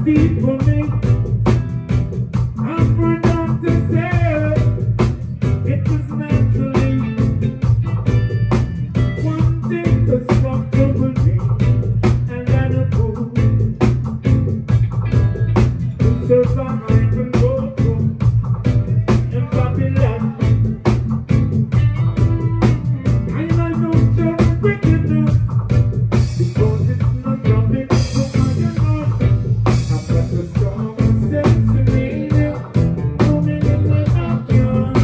people make. I'm for not to say it was naturally one thing that struck over me, and then a fool who says I can go through and Babylon. And I know you're wicked enough because it's not coming from my heart. I've got the strong sense of me moving in my backyard.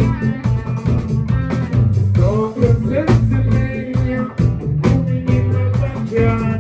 Strong sense of me moving in my backyard.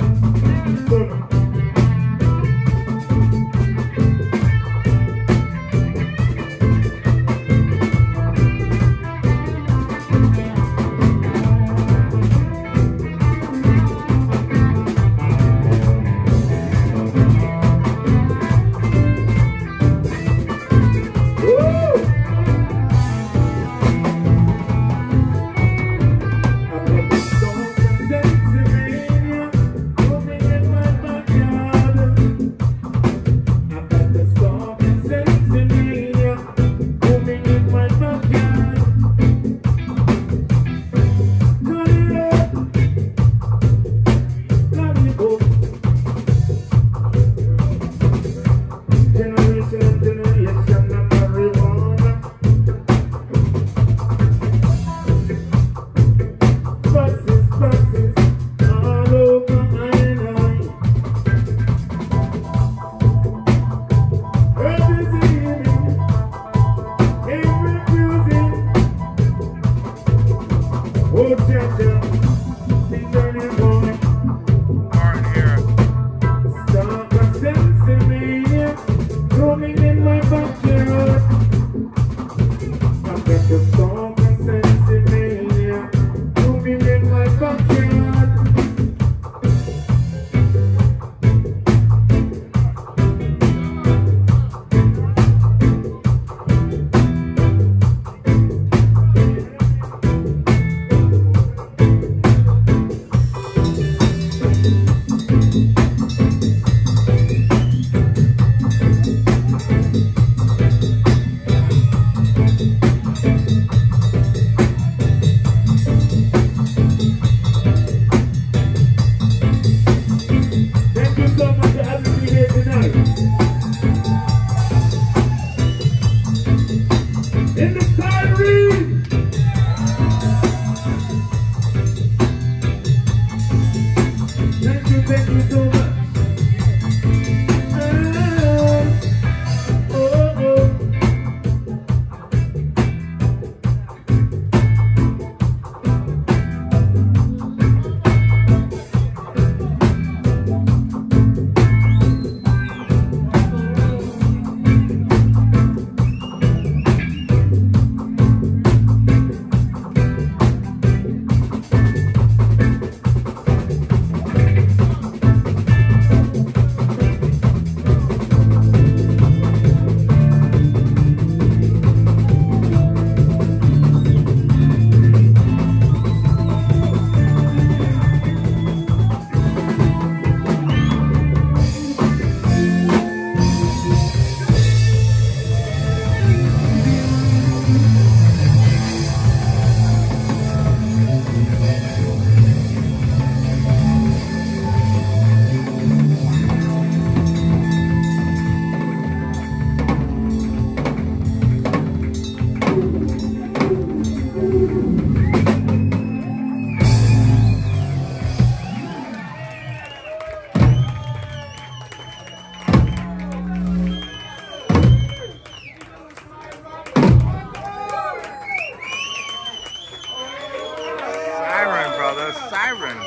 Siren.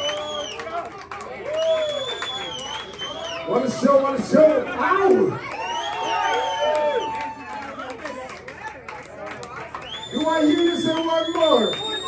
What a show, what a show. Ow! Do I hear you say one more?